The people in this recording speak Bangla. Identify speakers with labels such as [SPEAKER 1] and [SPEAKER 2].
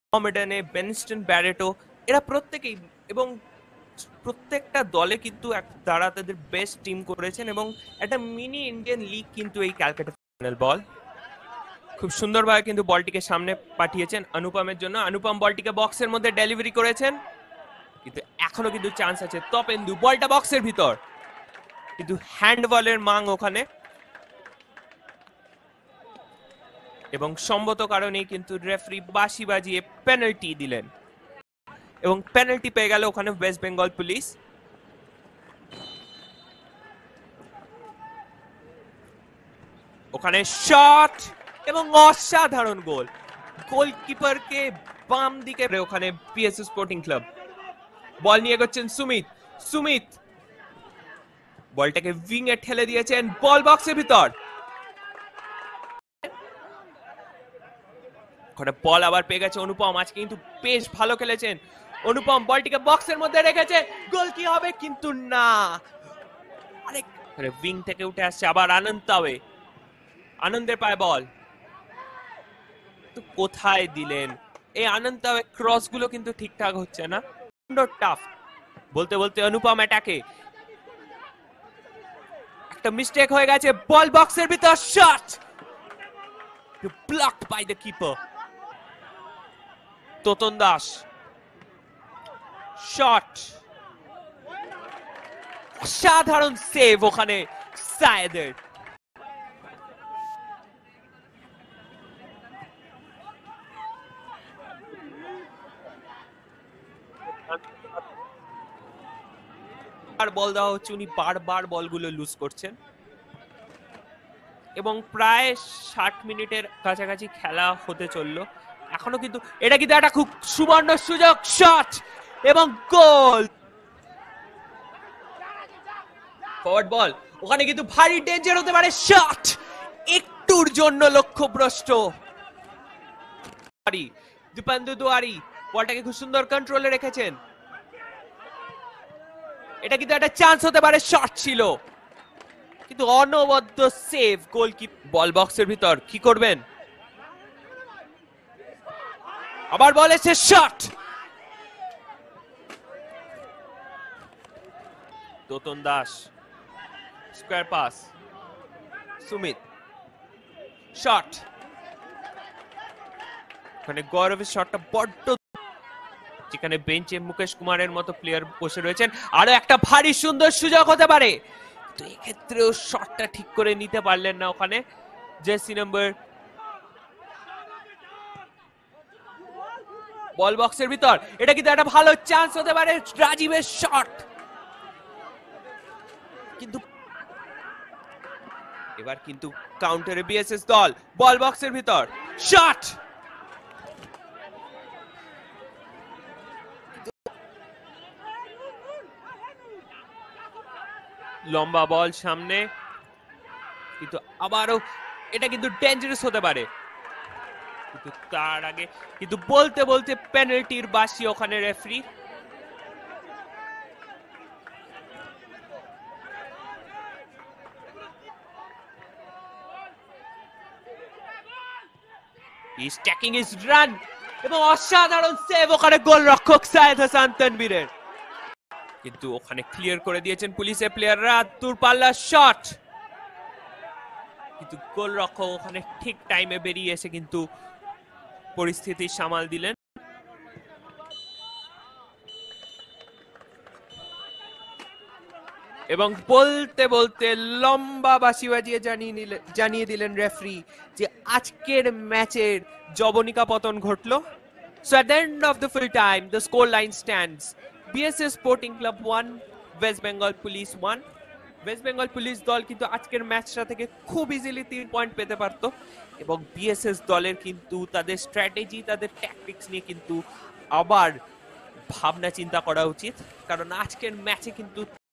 [SPEAKER 1] মহামেডানে বেনস্টন ব্যারেটো এরা প্রত্যেকেই এবং প্রত্যেকটা দলে কিন্তু তারা তাদের বেস্ট টিম করেছেন এবং একটা মিনি ইন্ডিয়ান লিগ কিন্তু এই ক্যালকাটা ফাইনাল বল খুব সুন্দরভাবে কিন্তু বলটিকে সামনে পাঠিয়েছেন অনুপমের জন্য। অনুপম বলটিকে বক্সের মধ্যে ডেলিভারি করেছেন, কিন্তু এখনো কিন্তু চান্স আছে। তপেন্দু বলটা বক্সের ভিতর, কিন্তু হ্যান্ডবলের মাং ওখানে এবং সম্ভবত কারণেই কিন্তু রেফারি বাঁশি বাজিয়ে পেনাল্টি দিলেন এবং পেনাল্টি পেয়ে গেল ওখানে ওয়েস্ট বেঙ্গল পুলিশ। ওখানে শট এবং অসাধারণ গোল, গোলকিপারকে বাম দিকে ওখানে বিএসএস স্পোর্টিং ক্লাব। বল নিয়ে এগোচ্ছেন সুমিত, সুমিত বলটাকে উইং এ ঠেলে দিয়েছেন, বল বক্সের ভিতর। বল আবার পেয়ে গেছে অনুপম, আজকে কিন্তু বেশ ভালো খেলেছেন অনুপম। বলটিকে বক্সের মধ্যে রেখেছে, গোল কি হবে? কিন্তু না, আরেক উইং থেকে উঠে আসছে আবার আনন্দাওয়ে, আনন্দের পায়ে বল, তো কোথায় দিলেন? এই আনন্দাওয়ে ক্রস গুলো কিন্তু ঠিকঠাক হচ্ছে না, টাফ। বলতে বলতে অনুপম অ্যাটাকে, একটা মিস্টেক হয়ে গেছে, বল বক্সের ভিতর, shot blocked by the keeper. Totan Das shot, অসাধারণ সেভ ওখানে সায়েদের। আর বল দেওয়া হচ্ছে, উনি বারবার বলগুলো লুজ করছেন এবং প্রায় 60 মিনিটের কাছাকাছি খেলা হতে চললো এখনো, কিন্তু এটা কিন্তু একটা খুব সুবর্ণ সুযোগ, শট এবং গোল। ফরওয়ার্ড বল, ওখানে কিন্তু ভারী ডেঞ্জার হতে পারে, শট একটুর জন্য লক্ষ্যভ্রষ্ট। দীপেন্দু দুয়ারি বলটাকে খুব সুন্দর কন্ট্রোলে রেখেছেন, এটা কিন্তু একটা চান্স হতে পারে, শট ছিল কিন্তু অনবদ্য সেভ গোলকিপার। বল বক্সের ভিতর, কি করবেন? আবার বল এসে shot, Totan Das square pass, Sumit shot, ওখানে গৌরবের শটটা বড্ড, যেখানে বেঞ্চে মুকেশ কুমারের মতো প্লেয়ার বসে রয়েছেন, আরো একটা ভারী সুন্দর সুযোগ হতে পারে, তো এক্ষেত্রেও শটটা ঠিক করে নিতে পারলেন না ওখানে জার্সি নাম্বার। বল বক্সের ভিতর, এটা কিন্তু একটা ভালো চান্স হতে পারে, রাজীবের শট, কিন্তু এবার কিন্তু কাউন্টারে বিএসএস দল। বল বক্সের ভিতর, শট, লম্বা বল সামনে, কিন্তু আবারও এটা কিন্তু ডেঞ্জারাস হতে পারে, কিন্তু তার আগে কিন্তু বলতে বলতে পেনাল্টির বাঁশি ওখানে referee. He's taking his run এবং অসাধারণ সেভ ওখানে গোলরক্ষক সায়েদ হাসান তানভীরের, কিন্তু ওখানে ক্লিয়ার করে দিয়েছেন পুলিশের প্লেয়াররা। দূরপাল্লার শট, কিন্তু গোলরক্ষক ওখানে ঠিক টাইমে বেরিয়ে এসে কিন্তু পরিস্থিতি সামাল দিলেন। এবং বলতে বলতে লম্বা বাঁশি বাজিয়ে জানিয়ে দিলেন রেফারি যে আজকের ম্যাচের জবনিকা পতন ঘটলো। So at the end of the full time, the score line stands: BSS Sporting Club 1, West Bengal Police 1. West Bengal police দল কিন্তু আজকের ম্যাচটা থেকে খুব ইজিলি 3 পয়েন্ট পেতে পারত এবং বিএসএস দলের কিন্তু তাদের স্ট্র্যাটেজি, তাদের ট্যাকটিক্স নিয়ে কিন্তু আবার ভাবনা চিন্তা করা উচিত, কারণ আজকের ম্যাচে কিন্তু